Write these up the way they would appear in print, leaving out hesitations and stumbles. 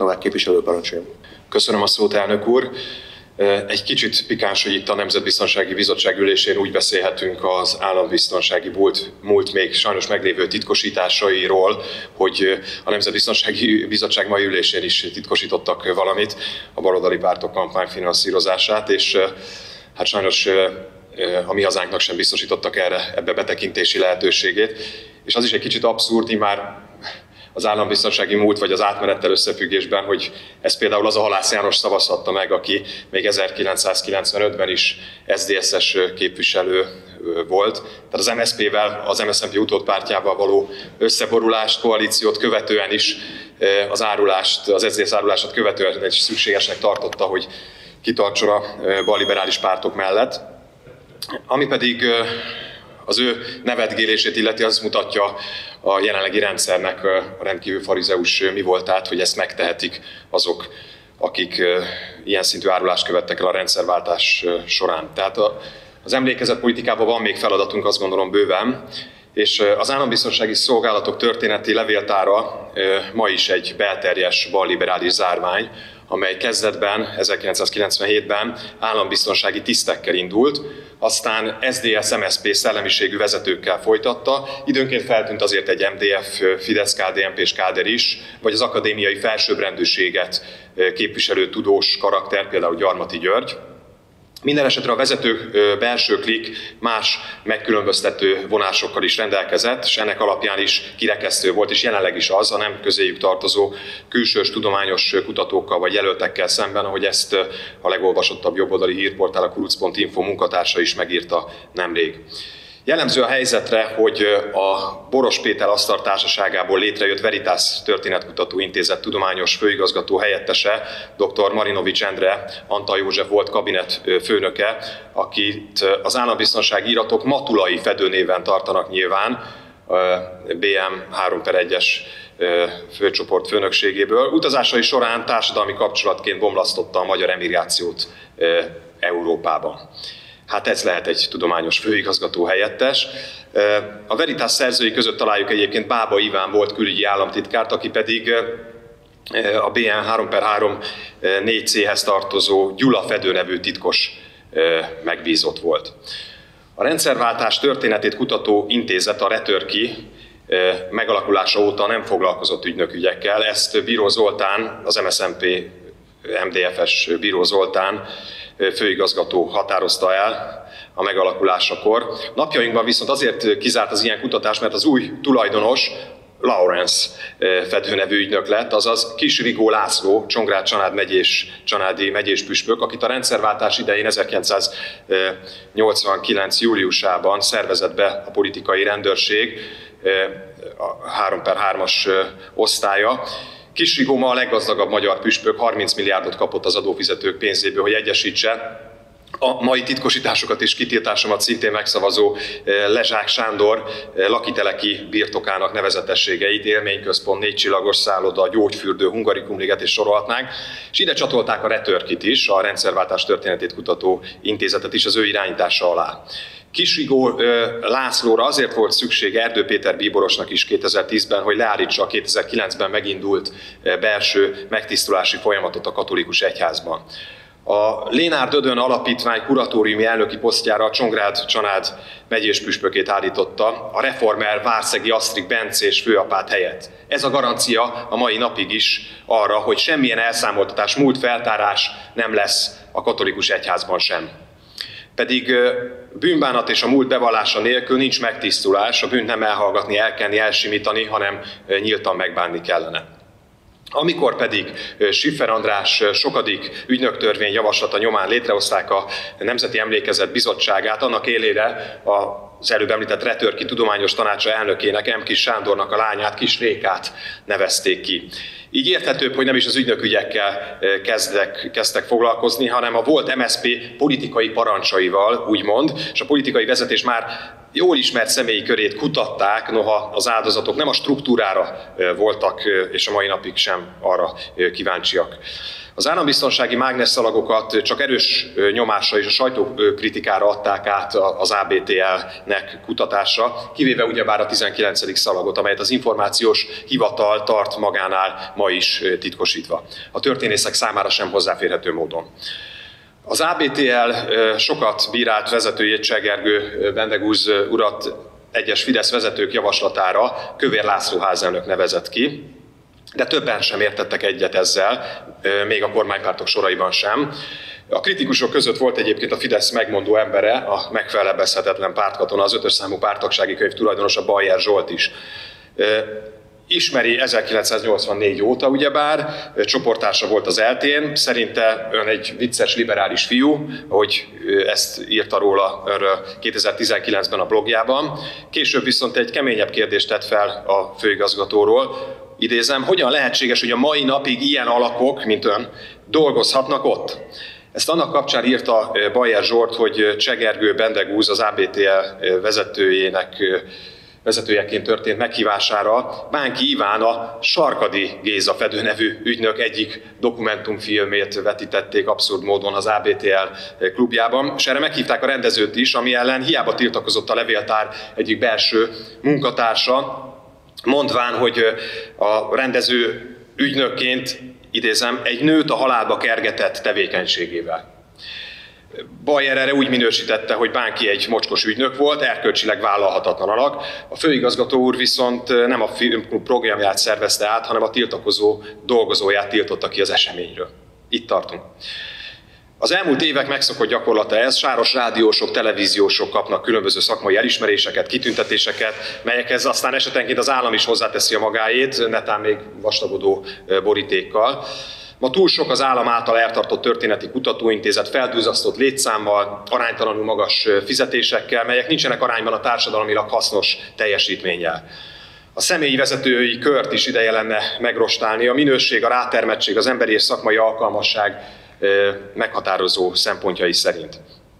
Novák képviselő, parancsoljon. Köszönöm a szót, elnök úr. Egy kicsit pikáns, hogy itt a Nemzetbiztonsági Bizottság ülésén úgy beszélhetünk az állambiztonsági múlt még sajnos meglévő titkosításairól, hogy a Nemzetbiztonsági Bizottság mai ülésén is titkosítottak valamit, a baloldali pártok kampányfinanszírozását, és hát sajnos a mi hazánknak sem biztosítottak ebbe betekintési lehetőségét. És az is egy kicsit abszurd, immár az állambiztonsági múlt vagy az átmenettel összefüggésben, hogy ezt például az a Halász János szavazhatta meg, aki még 1995-ben is SZDSZ-es képviselő volt. Tehát az MSZP-vel, az MSZNP utódpártjával való összeborulást, koalíciót követően is, az SZDSZ árulását követően is szükségesnek tartotta, hogy kitartson a balliberális pártok mellett. Ami pedig az ő nevetgélését illeti, az mutatja a jelenlegi rendszernek a rendkívül farizeus mi voltát, hogy ezt megtehetik azok, akik ilyen szintű árulást követtek el a rendszerváltás során. Tehát az emlékezetpolitikában van még feladatunk, azt gondolom, bőven, és az állambiztonsági szolgálatok történeti levéltára ma is egy belterjes balliberális zárvány, amely kezdetben, 1997-ben állambiztonsági tisztekkel indult, aztán SZDSZ-MSZP szellemiségű vezetőkkel folytatta, időnként feltűnt azért egy MDF, Fidesz, KDNP és Káder is, vagy az akadémiai felsőbbrendűséget képviselő tudós karakter, például Gyarmati György. Minden esetre a vezető belső klik más megkülönböztető vonásokkal is rendelkezett, és ennek alapján is kirekesztő volt, és jelenleg is az a nem közéjük tartozó külsős tudományos kutatókkal vagy jelöltekkel szemben, ahogy ezt a legolvasottabb jobboldali hírportál, a kuruc.info munkatársa is megírta nemrég. Jellemző a helyzetre, hogy a Boros Péter asztaltársaságából létrejött Veritas Történetkutató Intézet tudományos főigazgató helyettese, dr. Marinovics Endre, Antal József volt kabinet főnöke, akit az állambiztonsági iratok matulai fedőnéven tartanak nyilván, BM 3/1-es főcsoport főnökségéből. Utazásai során társadalmi kapcsolatként bomlasztotta a magyar emigrációt Európában. Hát ez lehet egy tudományos főigazgató helyettes. A Veritas szerzői között találjuk egyébként Bába Iván volt külügyi államtitkárt, aki pedig a BN 3/3 4C-hez tartozó Gyula Fedő nevű titkos megbízott volt. A rendszerváltás történetét kutató intézet, a Retörki, megalakulása óta nem foglalkozott ügynökügyekkel. Ezt Bíró Zoltán, az MSZNP MDF-es Bíró Zoltán főigazgató határozta el a megalakulásakor. Napjainkban viszont azért kizárt az ilyen kutatás, mert az új tulajdonos Lawrence Fedő nevű ügynök lett, azaz Kis Rigó László, Csongrád csanádi megyés püspök, akit a rendszerváltás idején 1989. júliusában szervezett be a politikai rendőrség, a 3/3-as osztálya. Kis Rigó ma a leggazdagabb magyar püspök, 30 milliárdot kapott az adófizetők pénzéből, hogy egyesítse a mai titkosításokat és kitiltásomat szintén megszavazó Lezsák Sándor lakiteleki birtokának nevezetességeit, élményközpont, 4 csillagos szálloda, gyógyfürdő, Hungarikum-liget és sorolhatnánk, és ide csatolták a Retörkit is, a rendszerváltás történetét kutató intézetet is az ő irányítása alá. Kis Rigó Lászlóra azért volt szükség Erdő Péter bíborosnak is 2010-ben, hogy leállítsa a 2009-ben megindult belső megtisztulási folyamatot a katolikus egyházban. A Lénár Dödön Alapítvány kuratóriumi elnöki posztjára a Csongrád csanád megyés püspökét állította, a reformer Várszegi Asztrik bencés főapát helyett. Ez a garancia a mai napig is arra, hogy semmilyen elszámoltatás, múlt feltárás nem lesz a katolikus egyházban sem. Pedig bűnbánat és a múlt bevallása nélkül nincs megtisztulás, a bűnt nem elhallgatni, elkenni, elsimítani, hanem nyíltan megbánni kellene. Amikor pedig Schiffer András sokadik ügynöktörvény javaslata nyomán létrehozták a Nemzeti Emlékezet Bizottságát, annak élére az előbb említett Retörki Tudományos Tanácsa elnökének, M. Kis Sándornak a lányát, Kis Rékát nevezték ki. Így érthetőbb, hogy nem is az ügynökügyekkel kezdtek foglalkozni, hanem a volt MSZP politikai parancsaival, úgymond, és a politikai vezetés már jól ismert személyi körét kutatták, noha az áldozatok nem a struktúrára voltak, és a mai napig sem arra kíváncsiak. Az állambiztonsági mágnesszalagokat csak erős nyomásra és a sajtókritikára adták át az ABTL-nek kutatásra, kivéve ugyebár a 19. szalagot, amelyet az információs hivatal tart magánál ma is titkosítva. A történészek számára sem hozzáférhető módon. Az ABTL sokat bírált vezetőjét, Csegergő Bendegúz urat egyes Fidesz vezetők javaslatára Kövér László házelnök nevezett ki, de többen sem értettek egyet ezzel, még a kormánypártok soraiban sem. A kritikusok között volt egyébként a Fidesz megmondó embere, a megfelebbezhetetlen pártkatona, az 5-ös számú párttagsági könyv tulajdonosa, Bajer Zsolt is. Ismeri 1984 óta ugyebár, csoporttársa volt az ELTÉN, szerinte ön egy vicces liberális fiú, ahogy ezt írta róla 2019-ben a blogjában. Később viszont egy keményebb kérdést tett fel a főigazgatóról, idézem, hogyan lehetséges, hogy a mai napig ilyen alakok, mint ön, dolgozhatnak ott? Ezt annak kapcsán írta Bajer Zsolt, hogy Csegergő Bendegúz az ABTL vezetőjeként történt meghívására Bánki Iván, a Sarkadi Géza Fedő nevű ügynök egyik dokumentumfilmét vetítették abszurd módon az ABTL klubjában, és erre meghívták a rendezőt is, ami ellen hiába tiltakozott a levéltár egyik belső munkatársa, mondván, hogy a rendező ügynökként, idézem, egy nőt a halálba kergetett tevékenységével. Bajer erre úgy minősítette, hogy Bánki egy mocskos ügynök volt, erkölcsileg vállalhatatlan alak. A főigazgató úr viszont nem a film programját szervezte át, hanem a tiltakozó dolgozóját tiltotta ki az eseményről. Itt tartunk. Az elmúlt évek megszokott gyakorlata ez, sáros rádiósok, televíziósok kapnak különböző szakmai elismeréseket, kitüntetéseket, melyekhez aztán esetenként az állam is hozzáteszi a magáét, netán még vastagodó borítékkal. Ma túl sok az állam által eltartott történeti kutatóintézet felduzzasztott létszámmal, aránytalanul magas fizetésekkel, melyek nincsenek arányban a társadalmilag hasznos teljesítménnyel. A személyi vezetői kört is ideje lenne megrostálni, a minőség, a rátermettség, az emberi és szakmai alkalmasság meghatározó szempontjai szerint.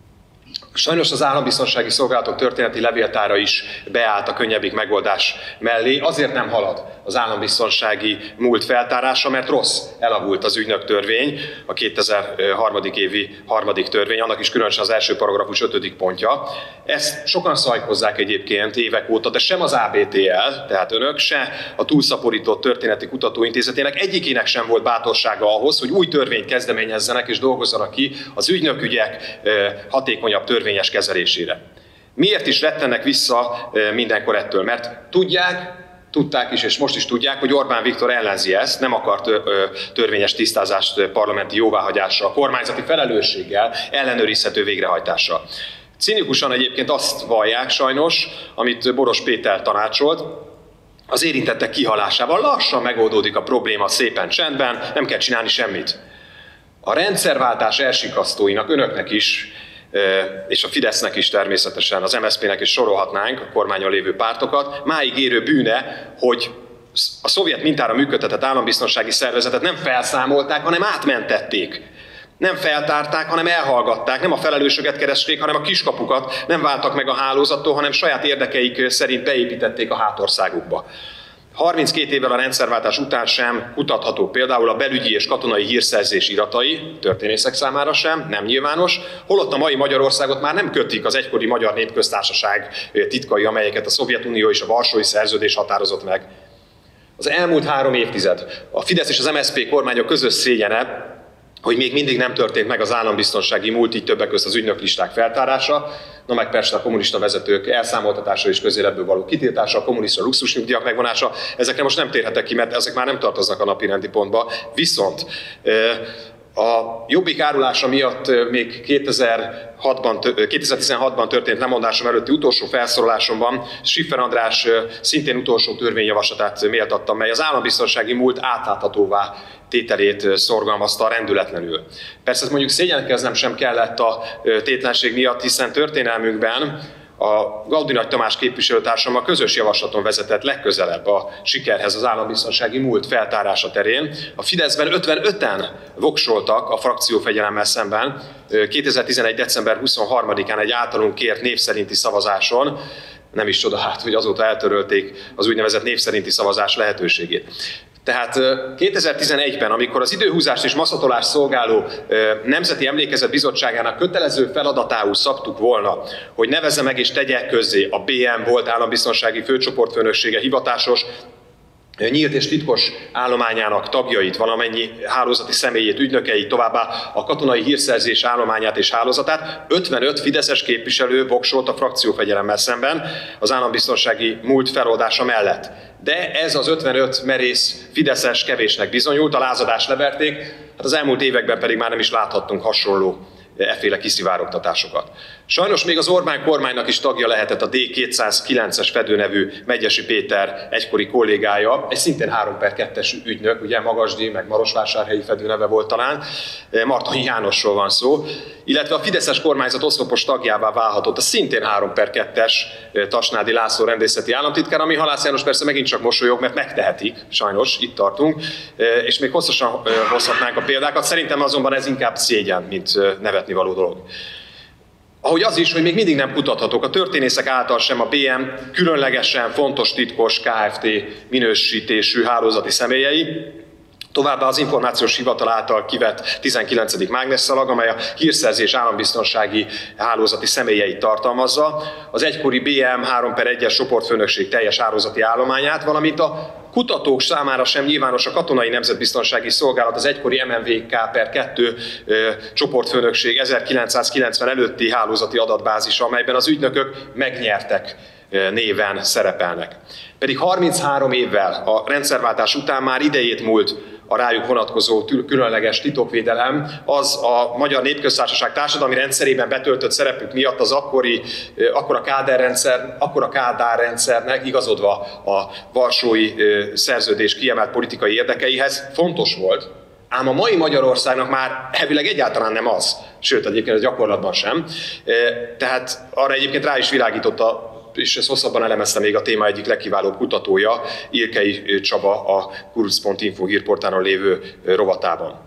Sajnos az állambiztonsági szolgálatok történeti levéltára is beállt a könnyebbik megoldás mellé. Azért nem halad az állambiztonsági múlt feltárása, mert rossz, elavult az ügynöktörvény, a 2003. évi 3. törvény, annak is különösen az első paragrafus 5. pontja. Ezt sokan szajkozzák egyébként évek óta, de sem az ABTL, tehát önök, se a túlszaporított történeti kutatóintézetének egyikének sem volt bátorsága ahhoz, hogy új törvényt kezdeményezzenek és dolgozzanak ki az ügynökügyek hatékonyabb törvényes kezelésére. Miért is rettennek vissza mindenkor ettől? Mert tudták is, és most is tudják, hogy Orbán Viktor ellenzi ezt, nem akart törvényes tisztázást parlamenti jóváhagyásra, kormányzati felelősséggel, ellenőrizhető végrehajtásra. Cinikusan egyébként azt vallják sajnos, amit Boros Péter tanácsolt, az érintettek kihalásával lassan megoldódik a probléma szépen csendben, nem kell csinálni semmit. A rendszerváltás elsikasztóinak, önöknek is, és a Fidesznek is természetesen, az MSZP-nek is sorolhatnánk, a kormányon lévő pártokat, máig érő bűne, hogy a szovjet mintára működtetett állambiztonsági szervezetet nem felszámolták, hanem átmentették. Nem feltárták, hanem elhallgatták, nem a felelősöket keresték, hanem a kiskapukat, nem váltak meg a hálózattól, hanem saját érdekeik szerint beépítették a hátországukba. 32 évvel a rendszerváltás után sem kutatható például a belügyi és katonai hírszerzés iratai, történészek számára sem, nem nyilvános, holott a mai Magyarországot már nem kötik az egykori Magyar Népköztársaság titkai, amelyeket a Szovjetunió és a Varsói Szerződés határozott meg. Az elmúlt 3 évtized a Fidesz és az MSZP kormányok közös szégyene, hogy még mindig nem történt meg az állambiztonsági múlt, így többek között az ügynöklisták feltárása, na meg persze a kommunista vezetők elszámoltatása és közéletből való kitiltása, a kommunista luxusnyugdíjak megvonása, ezekre most nem térhetek ki, mert ezek már nem tartoznak a napirendi pontba. Viszont a Jobbik árulása miatt még 2016-ban történt lemondásom előtti utolsó felszólalásomban Schiffer András szintén utolsó törvényjavaslatát méltattam, mely az állambiztonsági múlt átláthatóvá tételét szorgalmazta rendületlenül. Persze mondjuk szégyenkeznem sem kellett a tétlenség miatt, hiszen történelmünkben a Gaudi Nagy Tamás képviselőtársammal közös javaslaton vezetett legközelebb a sikerhez az állambiztonsági múlt feltárása terén. A Fideszben 55-en voksoltak a frakciófegyelemmel szemben 2011. december 23-án egy általunk kért név szerinti szavazáson. Nem is csoda hát, hogy azóta eltörölték az úgynevezett név szerinti szavazás lehetőségét. Tehát 2011-ben, amikor az időhúzást és maszatolást szolgáló Nemzeti Emlékezet Bizottságának kötelező feladatául szabtuk volna, hogy nevezze meg és tegye közzé a BM volt állambiztonsági főcsoportfőnöksége hivatásos nyílt és titkos állományának tagjait, valamennyi hálózati személyét, ügynökeit, továbbá a katonai hírszerzés állományát és hálózatát, 55 fideszes képviselő voksolt a frakciófegyelemmel szemben az állambiztonsági múlt feloldása mellett. De ez az 55 merész fideszes kevésnek bizonyult, a lázadást leverték, hát az elmúlt években pedig már nem is láthattunk hasonló efféle kiszivárogtatásokat. Sajnos még az Orbán kormánynak is tagja lehetett a D209-es Fedő nevű Megyesi Péter egykori kollégája, egy szintén 3/2-es ügynök, ugye Magasdi, meg Marosvásárhelyi Fedő neve volt talán, Martonyi Jánosról van szó, illetve a fideszes kormányzat oszlopos tagjává válhatott a szintén 3/2-es Tasnádi László rendészeti államtitkár, ami Halász János persze megint csak mosolyog, mert megtehetik, sajnos, itt tartunk, és még hosszasan hozhatnánk a példákat, szerintem azonban ez inkább szégyen, mint nevetni való dolog. Ahogy az is, hogy még mindig nem kutathatók a történészek által sem a BM különlegesen fontos titkos Kft. Minősítésű hálózati személyei, továbbá az információs hivatal által kivett 19. mágnesszalag, amely a hírszerzés állambiztonsági hálózati személyeit tartalmazza, az egykori BM 3/1-es csoportfőnökség teljes hálózati állományát, valamint a kutatók számára sem nyilvános a Katonai Nemzetbiztonsági Szolgálat, az egykori MNVK/2 csoportfőnökség 1990 előtti hálózati adatbázisa, amelyben az ügynökök megnyertek néven szerepelnek. Pedig 33 évvel a rendszerváltás után már idejét múlt a rájuk vonatkozó különleges titokvédelem, az a Magyar Népköztársaság társadalmi rendszerében betöltött szerepük miatt az akkora Kádár rendszernek, igazodva a Varsói Szerződés kiemelt politikai érdekeihez fontos volt, ám a mai Magyarországnak már elvileg egyáltalán nem az, sőt egyébként a gyakorlatban sem. Tehát arra egyébként rá is világította, és ezt hosszabban elemezte még a téma egyik legkiválóbb kutatója, Irkei Csaba a kurz.info hírportálon lévő rovatában.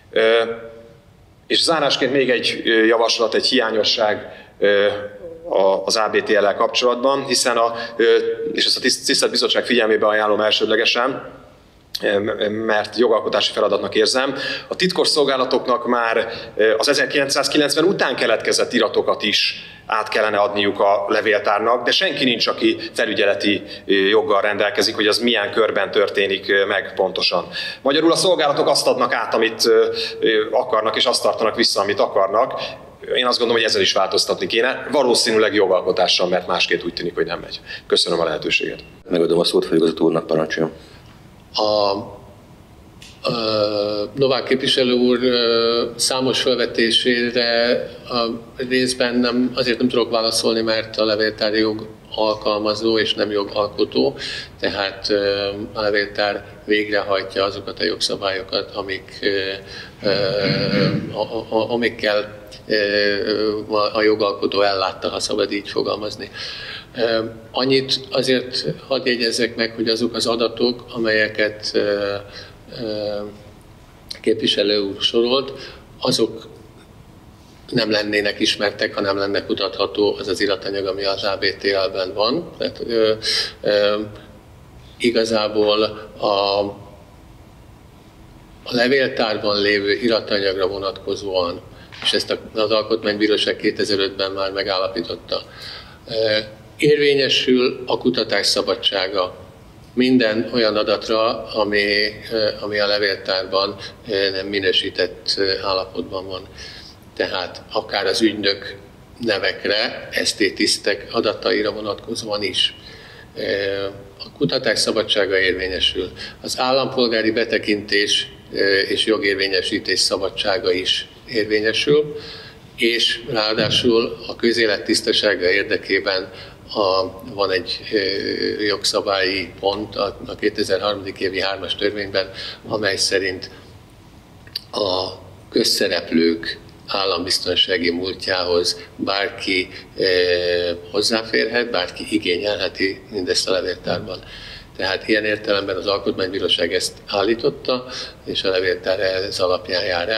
És zárásként még egy javaslat, egy hiányosság az ABTL-lel kapcsolatban, hiszen és ezt a tisztelt bizottság figyelmébe ajánlom elsődlegesen, mert jogalkotási feladatnak érzem. A titkos szolgálatoknak már az 1990 után keletkezett iratokat is át kellene adniuk a levéltárnak, de senki nincs, aki felügyeleti joggal rendelkezik, hogy az milyen körben történik meg pontosan. Magyarul a szolgálatok azt adnak át, amit akarnak, és azt tartanak vissza, amit akarnak. Én azt gondolom, hogy ezzel is változtatni kéne, valószínűleg jogalkotással, mert másként úgy tűnik, hogy nem megy. Köszönöm a lehetőséget. Megadom a szót főigazgató úrnak, parancsoljon. A Novák képviselő úr számos felvetésére a részben azért nem tudok válaszolni, mert a levéltári jog alkalmazó és nem jogalkotó, tehát a levéltár végrehajtja azokat a jogszabályokat, amikkel a jogalkotó ellátta, ha szabad így fogalmazni. Annyit azért hadd jegyezzek meg, hogy azok az adatok, amelyeket képviselő úr sorolt, azok nem lennének ismertek, ha nem lenne kutatható az az iratanyag, ami az ABTL-ben van. Tehát, igazából a levéltárban lévő iratanyagra vonatkozóan, és ezt az Alkotmánybíróság 2005-ben már megállapította, érvényesül a kutatás szabadsága minden olyan adatra, ami a levéltárban nem minősített állapotban van. Tehát akár az ügynök nevekre, ST-tisztek adataira vonatkozóan is. A kutatás szabadsága érvényesül. Az állampolgári betekintés és jogérvényesítés szabadsága is érvényesül, és ráadásul a közélet tisztasága érdekében van egy jogszabályi pont a 2003. évi 3-as törvényben, amely szerint a közszereplők állambiztonsági múltjához bárki hozzáférhet, bárki igényelheti mindezt a levéltárban. Tehát ilyen értelemben az Alkotmánybíróság ezt állította, és a levéltár ez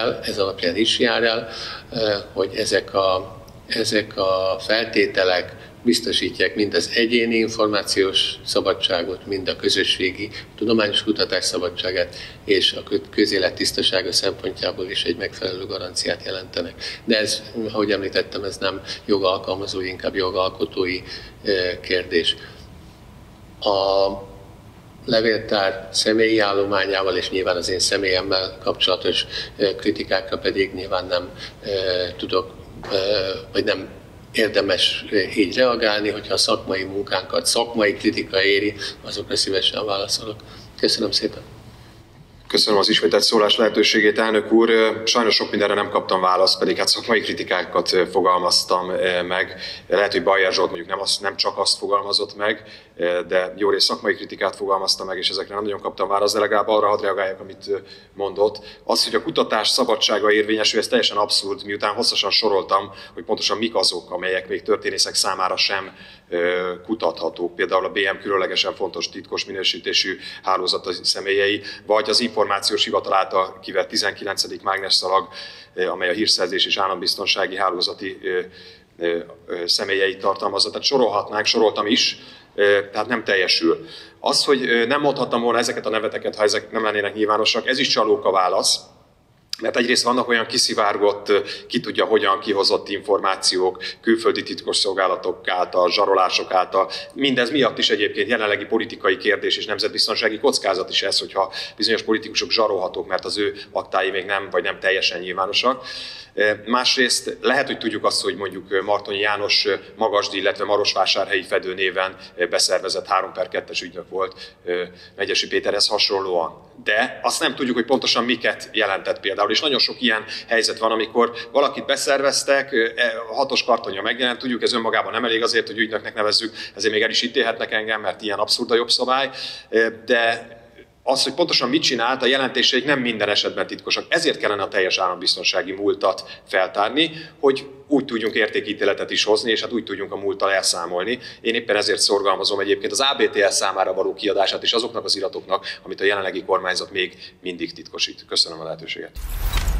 alapján is jár el, hogy ezek a feltételek biztosítják mind az egyéni információs szabadságot, mind a közösségi tudományos kutatás szabadságát, és a közélet tisztasága szempontjából is egy megfelelő garanciát jelentenek. De ez, ahogy említettem, ez nem jogalkalmazói, inkább jogalkotói kérdés. A levéltár személyi állományával és nyilván az én személyemmel kapcsolatos kritikákra pedig nyilván nem tudok, vagy nem érdemes így reagálni, hogyha a szakmai munkánkat szakmai kritika éri, azokra szívesen válaszolok. Köszönöm szépen! Köszönöm az ismételt szólás lehetőségét, elnök úr. Sajnos sok mindenre nem kaptam választ, pedig hát szakmai kritikákat fogalmaztam meg. Lehet, hogy Bajer Zsolt mondjuk nem csak azt fogalmazott meg, de jó rész szakmai kritikát fogalmaztam meg, és ezekre nem nagyon kaptam választ, de legalább arra hadd reagáljak, amit mondott. Az, hogy a kutatás szabadsága érvényesül, ez teljesen abszurd, miután hosszasan soroltam, hogy pontosan mik azok, amelyek még történészek számára sem kutathatók. Például a BM különlegesen fontos titkos minősítésű hálózata személyei, vagy az információs hivatal által kivett 19. mágnesszalag, amely a hírszerzés és állambiztonsági hálózati személyeit tartalmazza. Tehát sorolhatnánk, soroltam is, tehát nem teljesül. Az, hogy nem mondhattam volna ezeket a neveteket, ha ezek nem lennének nyilvánosak, ez is csalóka válasz. Mert egyrészt vannak olyan kiszivárgott, ki tudja hogyan kihozott információk, külföldi titkosszolgálatok által, zsarolások által. Mindez miatt is egyébként jelenlegi politikai kérdés és nemzetbiztonsági kockázat is ez, hogyha bizonyos politikusok zsarolhatók, mert az ő aktái még nem, vagy nem teljesen nyilvánosak. Másrészt lehet, hogy tudjuk azt, hogy mondjuk Martonyi János Magasdi, illetve Marosvásárhelyi Fedő néven beszervezett 3/2-es ügynök volt Megyesi Péterhez hasonlóan. De azt nem tudjuk, hogy pontosan miket jelentett például. És nagyon sok ilyen helyzet van, amikor valakit beszerveztek, 6-os kartonja megjelent, tudjuk, ez önmagában nem elég azért, hogy ügynöknek nevezzük, ezért még el is ítélhetnek engem, mert ilyen abszurd a jogszabály. De az, hogy pontosan mit csinált, a jelentéseik nem minden esetben titkosak. Ezért kellene a teljes állambiztonsági múltat feltárni, hogy úgy tudjunk értékítéletet is hozni, és hát úgy tudjunk a múlttal elszámolni. Én éppen ezért szorgalmazom egyébként az ABTL számára való kiadását és azoknak az iratoknak, amit a jelenlegi kormányzat még mindig titkosít. Köszönöm a lehetőséget.